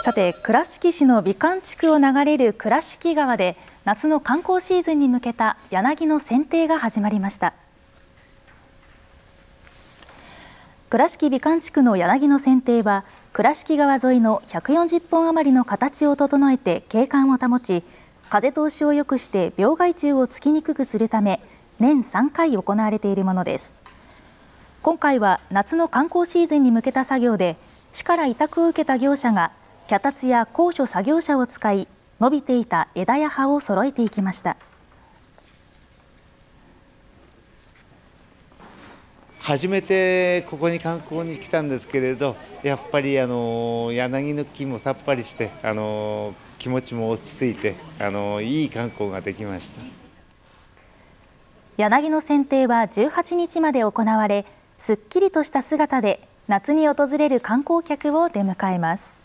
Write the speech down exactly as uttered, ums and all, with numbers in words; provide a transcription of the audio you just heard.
さて、倉敷市の美観地区を流れる倉敷川で夏の観光シーズンに向けた柳の剪定が始まりました。倉敷美観地区の柳の剪定は倉敷川沿いのひゃくよんじゅっぽん余りの形を整えて景観を保ち、風通しを良くして病害虫をつきにくくするため年さんかい行われているものです。今回は夏の観光シーズンに向けた作業で、市から委託を受けた業者が脚立や高所作業車を使い、伸びていた枝や葉を揃えていきました。 初めてここに観光に来たんですけれど、やっぱりあの柳の木もさっぱりしてあの気持ちも落ち着いてあのいい観光ができました。 柳の剪定はじゅうはちにちまで行われ、すっきりとした姿で夏に訪れる観光客を出迎えます。